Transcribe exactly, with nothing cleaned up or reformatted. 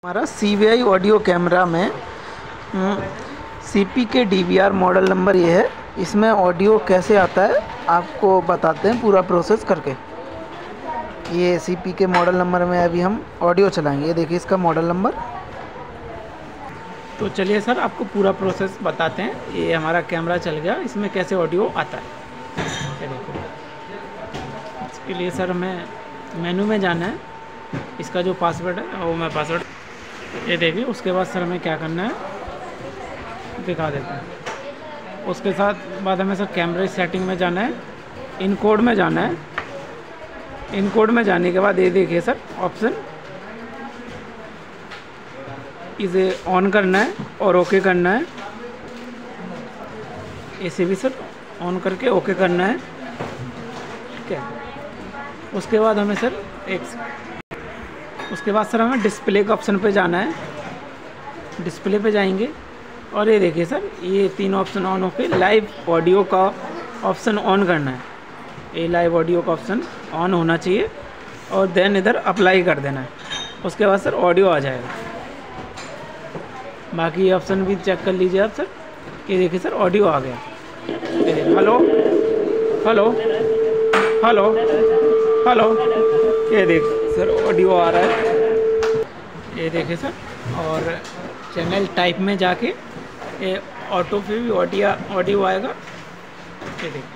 हमारा C V I audio camera में C P के D V R model number ये है। इसमें ऑडियो कैसे आता है आपको बताते हैं पूरा प्रोसेस करके। ये सी पी के मॉडल नंबर में अभी हम ऑडियो चलाएंगे। ये देखिए इसका मॉडल नंबर। तो चलिए सर आपको पूरा प्रोसेस बताते हैं। ये हमारा कैमरा चल गया, इसमें कैसे ऑडियो आता है ये देखो। इसके लिए सर हमें मेनू में जाना है। इसका जो पासवर्ड है वो मैं पासवर्ड ये देखिए। उसके बाद सर हमें क्या करना है दिखा देते हैं। उसके साथ बाद हमें सर कैमरे सेटिंग में जाना है, इन कोड में जाना है। इन कोड में जाने के बाद ये देखिए सर ऑप्शन, इसे ऑन करना है और ओके करना है। इसे भी सर ऑन करके ओके करना है, ठीक है। उसके बाद हमें सर एक उसके बाद सर हमें डिस्प्ले के ऑप्शन पे जाना है। डिस्प्ले पे जाएंगे और ये देखिए सर ये तीन ऑप्शन ऑन होके लाइव ऑडियो का ऑप्शन ऑन करना है। ये लाइव ऑडियो का ऑप्शन ऑन होना चाहिए और देन इधर अप्लाई कर देना है। उसके बाद सर ऑडियो आ जाएगा। बाकी ये ऑप्शन भी चेक कर लीजिए आप सर। ये देखिए सर ऑडियो आ गया। ये देखिए हेलो हेलो हेलो हेलो, ये देख सर ऑडियो आ रहा है। ये देखिए सर, और चैनल टाइप में जाके ये ऑटो पे भी ऑडियो ऑडियो आएगा। ये देखिए।